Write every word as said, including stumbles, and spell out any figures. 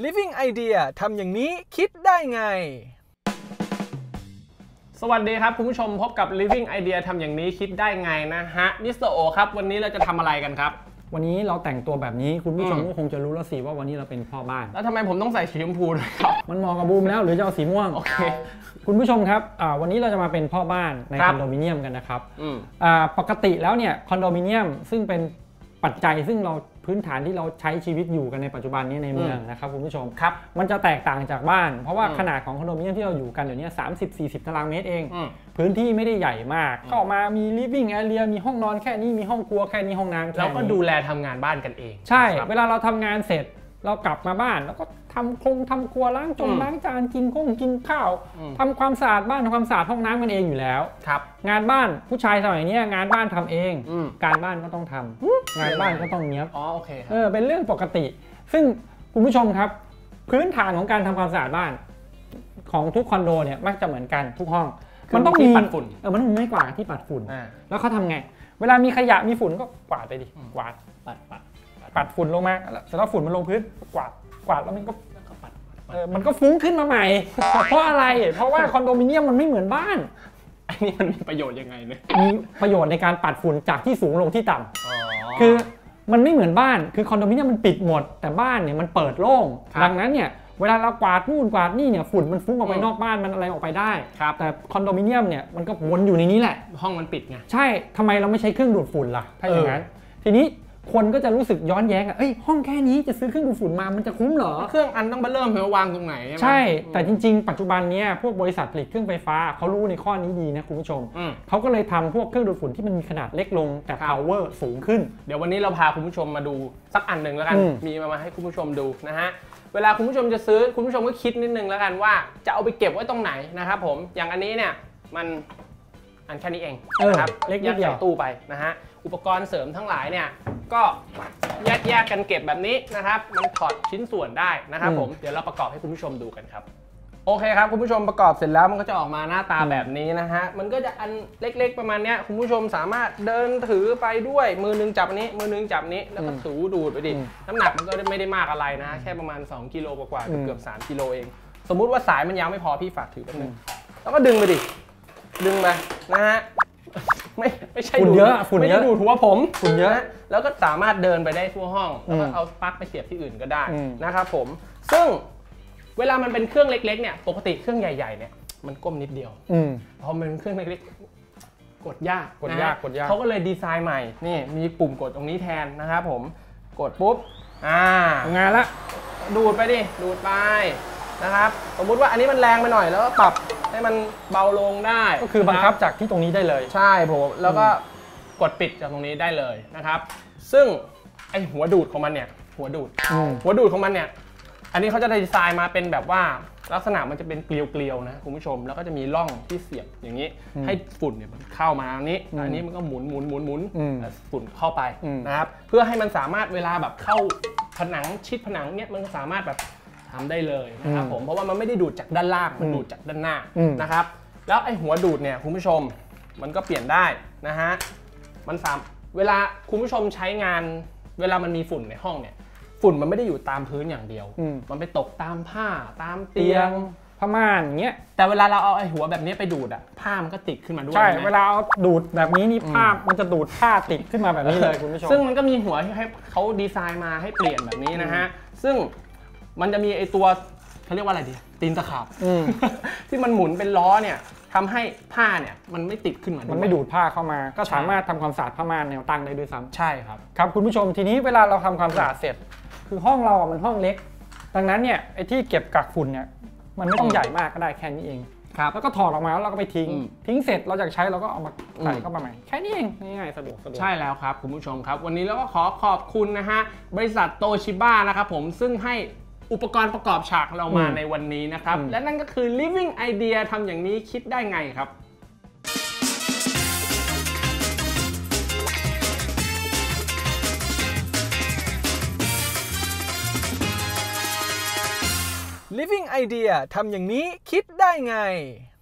Living Idea ทำอย่างนี้คิดได้ไงสวัสดีครับคุณผู้ชมพบกับ Living Idea ทำอย่างนี้คิดได้ไงนะฮะมิสเตอร์โอครับวันนี้เราจะทำอะไรกันครับวันนี้เราแต่งตัวแบบนี้คุณผู้ชมก็คงจะรู้แล้วสิว่าวันนี้เราเป็นพ่อบ้านแล้วทำไมผมต้องใส่สีชมพูด้วยครับมันเหมาะกับบูมแล้วหรือจะเอาสีม่วงโอเคคุณผู้ชมครับวันนี้เราจะมาเป็นพ่อบ้านในคอนโดมิเนียมกันนะครับปกติแล้วเนี่ยคอนโดมิเนียมซึ่งเป็นปัจจัยซึ่งเราพื้นฐานที่เราใช้ชีวิตอยู่กันในปัจจุบันนี้ในเมืองนะครับคุณผู้ชมครับมันจะแตกต่างจากบ้านเพราะว่าขนาดของคอนโดมิเนียมที่เราอยู่กันเดี๋ยวนี้สามสิบสี่สิบตารางเมตรเองพื้นที่ไม่ได้ใหญ่มากก็มามี living area มีห้องนอนแค่นี้มีห้องครัวแค่นี้ห้องน้ำแล้วก็ดูแลทำงานบ้านกันเองใช่เวลาเราทำงานเสร็จเรากลับมาบ้านแล้วก็ทำคงทำครัวล้างจงล้างจานกินข้งกินข้าวทำความสะอาดบ้านทำความสะอาดห้องน้ำกันเองอยู่แล้วครับงานบ้านผู้ชายสมัยนี้งานบ้านทำเองการบ้านก็ต้องทำงานบ้านก็ต้องเนี้ยบอ๋อโอเคเออเป็นเรื่องปกติซึ่งคุณผู้ชมครับพื้นฐานของการทำความสะอาดบ้านของทุกคอนโดเนี่ยมักจะเหมือนกันทุกห้องมันต้องมีปัดฝุ่นเออมันต้องไม่กวาดที่ปัดฝุ่นแล้วเขาทำไงเวลามีขยะมีฝุ่นก็กวาดไปดิกวาดปัดปัดปัดฝุ่นลงมาเสร็จแล้วฝุ่นมันลงพื้นกวาดกวาดแล้วมันก็เออมันก็ฟุ้งขึ้นมาใหม่เพราะอะไรเพราะว่าคอนโดมิเนียมมันไม่เหมือนบ้านอันนี้มันมีประโยชน์ยังไงเนี่ยมีประโยชน์ในการปัดฝุ่นจากที่สูงลงที่ต่ำคือมันไม่เหมือนบ้านคือคอนโดมิเนียมมันปิดหมดแต่บ้านเนี่ยมันเปิดโล่งดังนั้นเนี่ยเวลาเรากวาดนู่นกวาดนี่เนี่ยฝุ่นมันฟุ้งออกไปนอกบ้านมันอะไรออกไปได้แต่คอนโดมิเนียมเนี่ยมันก็วนอยู่ในนี้แหละห้องมันปิดไงใช่ทำไมเราไม่ใช้เครื่องดูดฝุ่นล่ะถ้าอย่างนั้นทีนี้คนก็จะรู้สึกย้อนแย้งอ่ะเอ้ยห้องแค่นี้จะซื้อเครื่องดูดฝุ่นมามันจะคุ้มเหรอเครื่องอันต้องมาเริ่มเหรอวางตรงไหนใช่แต่จริงๆปัจจุบันเนี้ยพวกบริษัทผลิตเครื่องไฟฟ้าเขารู้ในข้อนี้ดีนะคุณผู้ชมเขาก็เลยทำพวกเครื่องดูดฝุ่นที่มันมีขนาดเล็กลงแต่ power สูงขึ้นเดี๋ยววันนี้เราพาคุณผู้ชมมาดูสักอันหนึ่งแล้วกันมีมามาให้คุณผู้ชมดูนะฮะเวลาคุณผู้ชมจะซื้อคุณผู้ชมก็คิดนิดนึงแล้วกันว่าจะเอาไปเก็บไว้ตรงไหนนะครับผมอย่างอันนี้เนี่ยมันอันแค่นี้เองนะครับเล็กนิดเดียวตู้ไปนะฮะอุปกรณ์เสริมทั้งหลายเนี่ยก็แยกแยกกันเก็บแบบนี้นะครับมันถอดชิ้นส่วนได้นะครับผมเดี๋ยวเราประกอบให้คุณผู้ชมดูกันครับโอเคครับคุณผู้ชมประกอบเสร็จแล้วมันก็จะออกมาหน้าตาแบบนี้นะฮะมันก็จะอันเล็กๆประมาณนี้คุณผู้ชมสามารถเดินถือไปด้วยมือนึงจับอันนี้มือนึงจับนี้แล้วก็ถือดูดไปดิน้ำหนักมันก็ไม่ได้มากอะไรนะแค่ประมาณสองกิโลกว่าเกือบสามกิโลเองสมมุติว่าสายมันยาวไม่พอพี่ฝากถือแป๊บนึงแล้วก็ดึงไปดิดึงไปนะฮะไม่ไม่ใช่ฝุ่นเยอะฝุ่นเยอะดูดหัวผมฝุ่นเยอะแล้วก็สามารถเดินไปได้ทั่วห้องแล้วก็เอาปลั๊กไปเสียบที่อื่นก็ได้นะครับผมซึ่งเวลามันเป็นเครื่องเล็กๆเนี่ยปกติเครื่องใหญ่ๆเนี่ยมันก้มนิดเดียวพอมันเป็นเครื่องเล็กๆกดยากกดยากกดยากเขาก็เลยดีไซน์ใหม่นี่มีปุ่มกดตรงนี้แทนนะครับผมกดปุ๊บอ่างานละดูดไปดิดูดไปนะครับสมมุติว่าอันนี้มันแรงไปหน่อยแล้วก็ปรับให้มันเบาลงได้ก็คือบังคับจากที่ตรงนี้ได้เลยใช่ผมแล้วก็กดปิดจากตรงนี้ได้เลยนะครับซึ่งไอหัวดูดของมันเนี่ยหัวดูดหัวดูดของมันเนี่ยอันนี้เขาจะดีไซน์มาเป็นแบบว่าลักษณะมันจะเป็นเกลียวๆนะคุณผู้ชมแล้วก็จะมีร่องที่เสียบอย่างนี้ให้ฝุ่นเนี่ยมันเข้ามาอันนี้อันนี้มันก็หมุนหมุนหมุนหมุนฝุ่นเข้าไปนะครับเพื่อให้มันสามารถเวลาแบบเข้าผนังชิดผนังเนี่ยมันสามารถแบบทำได้เลยนะครับผมเพราะว่ามันไม่ได้ดูดจากด้านล่างมันดูดจากด้านหน้านะครับแล้วไอ้หัวดูดเนี่ยคุณผู้ชมมันก็เปลี่ยนได้นะฮะมันสามเวลาคุณผู้ชมใช้งานเวลามันมีฝุ่นในห้องเนี่ยฝุ่นมันไม่ได้อยู่ตามพื้นอย่างเดียวมันไปตกตามผ้าตามเตียงผ้าม่านอย่างเงี้ยแต่เวลาเราเอาไอ้หัวแบบนี้ไปดูดอ่ะผ้ามันก็ติดขึ้นมาด้วยใช่เวลาเอาดูดแบบนี้นี่ผ้ามันจะดูดผ้าติดขึ้นมาแบบนี้เลยคุณผู้ชมซึ่งมันก็มีหัวที่ให้เขาดีไซน์มาให้เปลี่ยนแบบนี้นะฮะซึ่งมันจะมีไอตัวเขาเรียกว่าอะไรดีตีนตะขาบที่มันหมุนเป็นล้อเนี่ยทำให้ผ้าเนี่ยมันไม่ติดขึ้นมามันไม่ดูดผ้าเข้ามาก็สามารถทำความสะอาดผ้าม่านแนวตั้งได้ด้วยซ้ำใช่ครับครับคุณผู้ชมทีนี้เวลาเราทำความสะอาดเสร็จคือห้องเรามันห้องเล็กดังนั้นเนี่ยไอ้ที่เก็บกักฝุ่นเนี่ยมันไม่ต้องใหญ่มากก็ได้แค่นี้เองแล้วก็ถอดออกมาแล้วเราก็ไปทิ้งทิ้งเสร็จเราอยากใช้เราก็เอามาใส่เข้ามาใหม่แค่นี้เองง่ายๆสะดวกสะดวกใช่แล้วครับคุณผู้ชมครับวันนี้เราก็ขอขอบคุณนะฮะบริษัทโตชิบ้านะครับผมซึ่งให้อุปกรณ์ประกอบฉากเรามาในวันนี้นะครับและนั่นก็คือ Living Idea ทำอย่างนี้คิดได้ไงครับ Living Idea ทำอย่างนี้คิดได้ไง